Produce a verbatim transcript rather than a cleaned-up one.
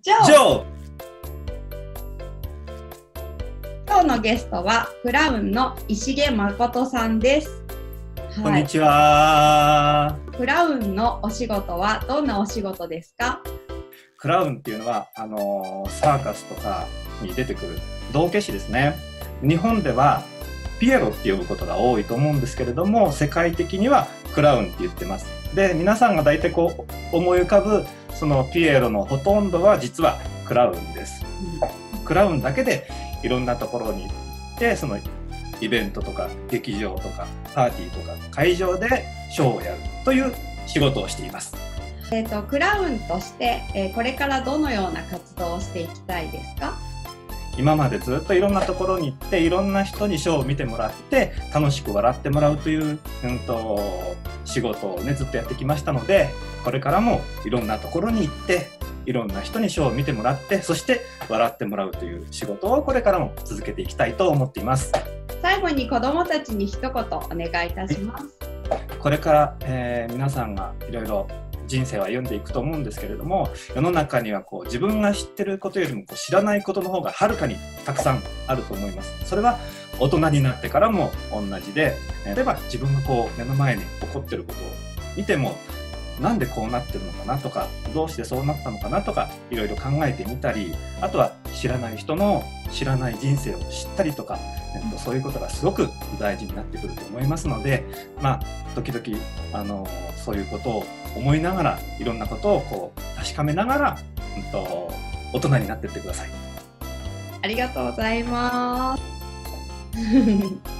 ジョー。 ジョー。 今日のゲストはクラウンの石毛誠さんです。 こんにちは。 クラウンのお仕事はどんなお仕事ですか？ クラウンっていうのはあのー、サーカスとかに出てくる道化師ですね。日本ではピエロって呼ぶことが多いと思うんですけれども、世界的にはクラウンって言ってます。で、皆さんが大体こう思い浮かぶそのピエロのほとんどは実はクラウンです。うん、クラウンだけでいろんなところに行って、そのイベントとか劇場とかパーティーとか会場でショーをやるという仕事をしています。 えーと、クラウンとして、えー、これからどのような活動をしていきたいですか？ 今までずっといろんなところに行っていろんな人にショーを見てもらって楽しく笑ってもらうという、うん、と仕事をねずっとやってきましたので、これからもいろんなところに行っていろんな人にショーを見てもらって、そして笑ってもらうという仕事をこれからも続けていきたいと思っています。 最後に子どもたちに一言お願いいたします。 これから、えー、皆さんがいろいろ人生を歩んでいくと思うんですけれども、世の中にはこう自分が知ってることよりもこう知らないことの方がはるかにたくさんあると思います。それは大人になってからも同じで、例えば自分がこう目の前に起こってることを見ても、なんでこうなってるのかなとか、どうしてそうなったのかなとか、いろいろ考えてみたり、あとは知らない人の知らない人生を知ったりとか、えっと、そういうことがすごく大事になってくると思いますので、まあ時々あのそういうことを思いながら、いろんなことをこう確かめながら、うんと、大人になっていってください。 ありがとうございます。